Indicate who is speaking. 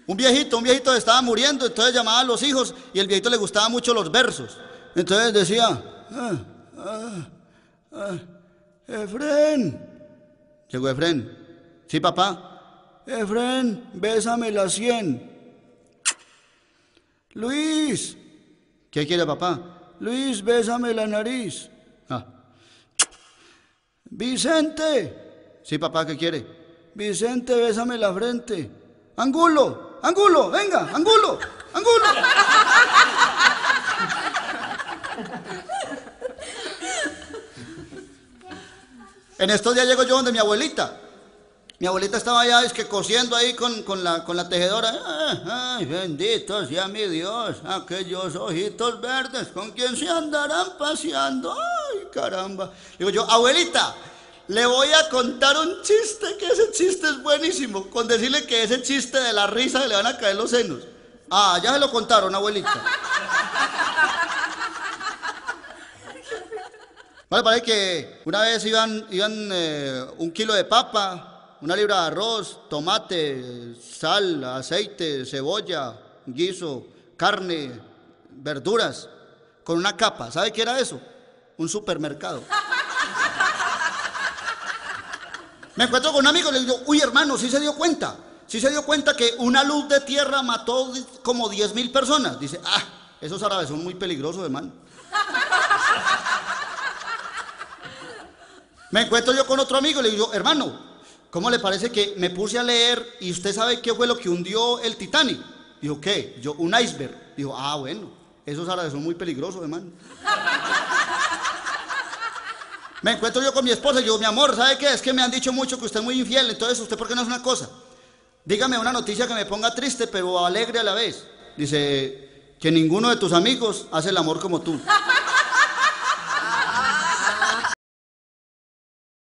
Speaker 1: Un viejito se estaba muriendo, entonces llamaba a los hijos y el viejito le gustaban mucho los versos. Entonces decía, Efren. Llegó Efren. Sí, papá. Efren, bésame la 100. Luis. ¿Qué quiere, papá? Luis, bésame la nariz. Vicente. Sí, papá, ¿qué quiere? Vicente, bésame la frente. Angulo, Angulo, venga, Angulo, Angulo. En estos días llego yo donde mi abuelita. Mi abuelita estaba allá, es que cosiendo ahí con la tejedora. Ay, bendito sea mi Dios, aquellos ojitos verdes, ¿con quién se andarán paseando? Ay, caramba. Digo yo, abuelita, le voy a contar un chiste, que ese chiste es buenísimo. Con decirle que ese chiste de la risa se le van a caer los senos. Ah, ya se lo contaron, abuelita. Vale, parece que una vez iban 1 kilo de papa, 1 libra de arroz, tomate, sal, aceite, cebolla, guiso, carne, verduras, con una capa. ¿Sabe qué era eso? Un supermercado. Me encuentro con un amigo y le digo, uy, hermano, ¿sí se dio cuenta? ¿Sí se dio cuenta que una luz de tierra mató como 10.000 personas? Dice, esos árabes son muy peligrosos, hermano. Me encuentro yo con otro amigo y le digo, hermano, ¿cómo le parece que me puse a leer y usted sabe qué fue lo que hundió el Titanic? Dijo, ¿qué? Yo, un iceberg. Dijo, bueno, esos árabes son muy peligrosos, hermano. Me encuentro yo con mi esposa y digo, mi amor, ¿sabe qué? Es que me han dicho mucho que usted es muy infiel, entonces usted, ¿por qué no es una cosa? Dígame una noticia que me ponga triste, pero alegre a la vez. Dice, que ninguno de tus amigos hace el amor como tú.